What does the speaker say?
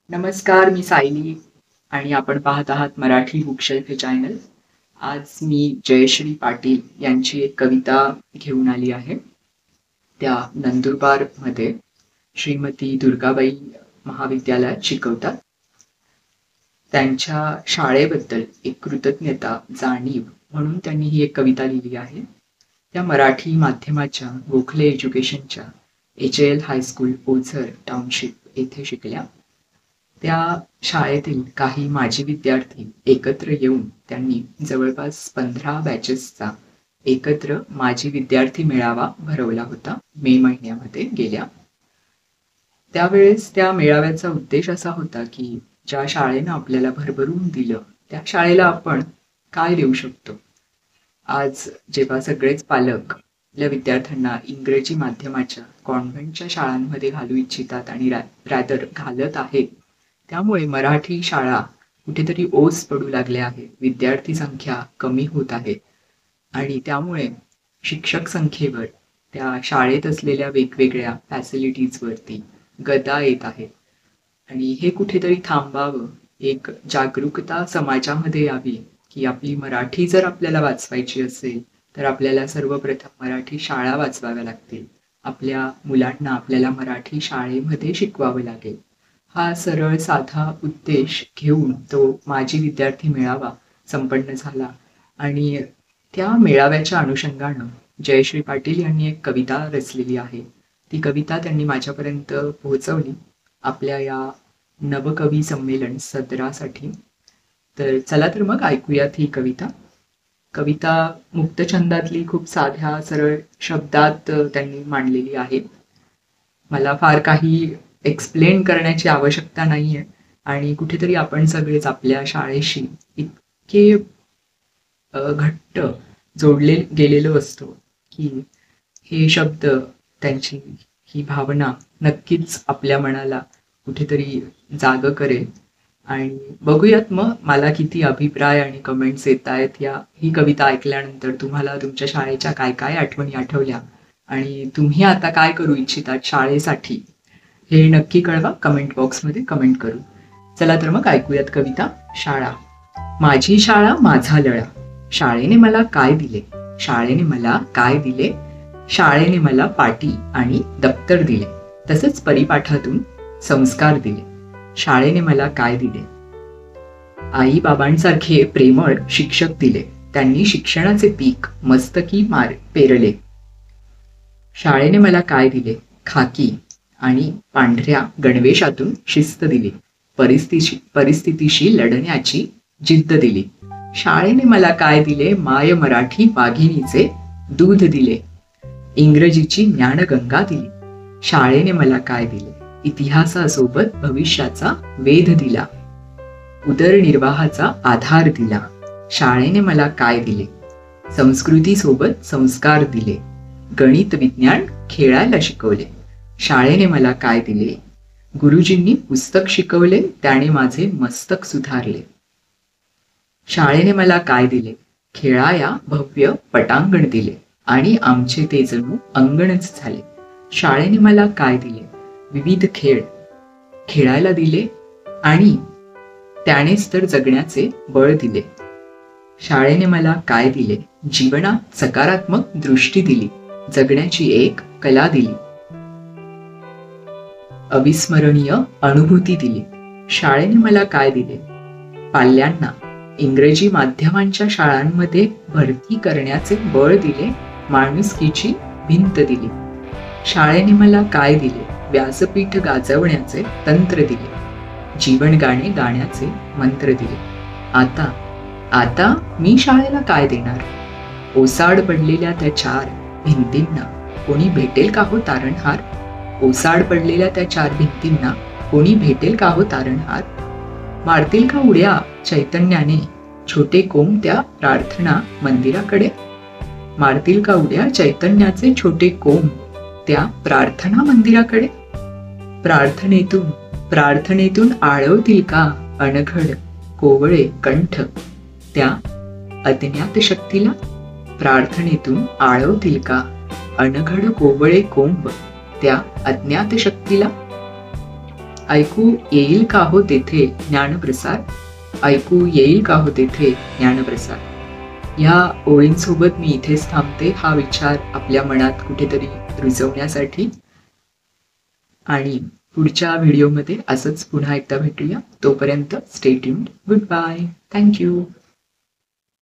नमस्कार, मी सायली आणि आपण पाहत आहात मराठी बुकशेल्फ हे चॅनल. आज मी जयश्री पाटील यांची एक कविता घेऊन आली आहे. त्या नंदुरबारमध्ये श्रीमती दुर्गाबाई महाविद्यालयात शिकवतात. त्यांच्या शाळेबद्दल एक कृतज्ञता, जाणीव म्हणून त्यांनी ही एक कविता लिहिली आहे. त्या मराठी माध्यमाच्या गोखले एज्युकेशनच्या HAL हायस्कूल ओझर टाउनशिप येथे शिकल्या. त्या शाळेतील काही माजी विद्यार्थी एकत्र येऊन त्यांनी जवळपास 15 बॅचेसचा एकत्र माजी विद्यार्थी मेळावा भरवला होता मे महिन्यामध्ये गेल्या. त्यावेळेस त्या मेळाव्याचा उद्देश असा होता की ज्या शाळेनं आपल्याला भरभरून दिलं त्या शाळेला आपण काय देऊ शकतो. आज जेव्हा सगळेच पालक आपल्या विद्यार्थ्यांना इंग्रजी माध्यमाच्या कॉन्व्हेंटच्या शाळांमध्ये घालू इच्छितात आणि रॅदर घालत आहेत, त्यामुळे मराठी शाळा कुठेतरी ओस पडू लागल्या आहेत. विद्यार्थी संख्या कमी होत आहे आणि त्यामुळे शिक्षक संख्येवर त्या शाळेत असलेल्या वेगवेगळ्या फॅसिलिटीजवरती गदा येत आहे आणि हे कुठेतरी थांबावं. एक जागरूकता समाजामध्ये यावी की आपली मराठी जर आपल्याला वाचवायची असेल तर आपल्याला सर्वप्रथम मराठी शाळा वाचवाव्या लागतील. आपल्या मुलांना आपल्याला मराठी शाळेमध्ये शिकवावं लागेल. हा सरळ साधा उद्देश घेऊन तो माजी विद्यार्थी मेळावा संपन्न झाला आणि त्या मेळाव्याच्या अनुषंगानं जयश्री पाटील यांनी एक कविता रचलेली आहे. ती कविता त्यांनी माझ्यापर्यंत पोहोचवली आपल्या या नवकवी संमेलन सदरासाठी. तर चला तर मग ऐकूयात ही कविता. कविता मुक्तछंदातली खूप साध्या सरळ शब्दात त्यांनी मांडलेली आहे. मला फार काही एक्सप्लेन करण्याची आवश्यकता नाहीये आणि कुठेतरी आपण सगळेच आपल्या शाळेशी इतके घट्ट जोडले गेलेलो असतो की हे शब्द, त्यांची ही भावना नक्कीच आपल्या मनाला कुठेतरी जाग करेल. आणि बघूयात मग मला किती अभिप्राय आणि कमेंट्स येत आहेत ही कविता ऐकल्यानंतर. तुम्हाला तुमच्या शाळेच्या काय काय आठवणी आठवल्या आणि तुम्ही आता काय करू इच्छितात शाळेसाठी हे नक्की कळवा. कमेंट बॉक्समध्ये कमेंट करू. चला तर मग ऐकूयात कविता. शाळा. माझी शाळा माझा लळा, शाळेने मला काय दिले, शाळेने मला काय दिले, शाळेने मला पाटी आणि दप्तर दिले, तसंच परिपाठातून संस्कार दिले. शाळेने मला काय दिले. आई बाबांसारखे प्रेमळ शिक्षक दिले, त्यांनी शिक्षणाचे पीक मस्तकी पेरले. शाळेने मला काय दिले. खाकी आणि पांढऱ्या गणवेशातून शिस्त दिली, परिस्थितीशी लढण्याची जिद्द दिली. शाळेने मला काय दिले. माय मराठी वाघिणीचे दूध दिले, इंग्रजीची ज्ञानगंगा दिली. शाळेने मला काय दिले. इतिहासासोबत भविष्याचा वेध दिला, उदरनिर्वाहाचा आधार दिला. शाळेने मला काय दिले. संस्कृतीसोबत संस्कार दिले, गणित विज्ञान खेळायला शिकवले. शाळेने मला काय दिले. गुरुजींनी पुस्तक शिकवले, त्याने माझे मस्तक सुधारले. शाळेने मला काय दिले. खेळाया भव्य पटांगण दिले आणि आमचे ते जणू अंगणच झाले. शाळेने मला काय दिले. विविध खेळ खेळायला दिले आणि त्यानेच तर जगण्याचे बळ दिले. शाळेने मला काय दिले. जीवनात सकारात्मक दृष्टी दिली, जगण्याची एक कला दिली, अविस्मरणीय अनुभूती दिली. शाळेने मला काय दिले. पाल्यांना इंग्रजी माध्यमांच्या शाळांमध्ये भरती करण्याचे बळ दिले, माणुसकीची भिंत दिली. शाळेने मला काय दिले. व्यासपीठ गाजवण्याचे तंत्र दिले, जीवन गाणे गाण्याचे मंत्र दिले. आता मी शाळेला काय देणार. ओसाड पडलेल्या त्या 4 भिंतींना कोणी भेटेल का हो तारणहार. ओसाड पडलेल्या त्या 4 भिंतींना कोणी भेटेल का हो तारणहार. मारतील का उड्या चैतन्याने छोटे कोंब त्या प्रार्थना मंदिराकडे. मारतील का उड्या चैतन्याचे छोटे कोंब त्या प्रार्थना मंदिराकडे. प्रार्थनेतून आळवतील का अनघड कोवळे कंठ त्या अज्ञात शक्तीला. प्रार्थनेतून आळवतील का अनघड कोवळे कोंब त्या अज्ञात शक्तीला. ऐकू येईल का हो तेथे ज्ञानप्रसार, ऐकू येईल का हो तेथे ज्ञानप्रसार. या ओळींसोबत मी इथेच थांबते, हा विचार आपल्या मनात कुठेतरी रुजवण्यासाठी. आणि पुढच्या व्हिडिओमध्ये असंच पुन्हा एकदा भेटूया. तोपर्यंत stay tuned. Good bye. Thank you.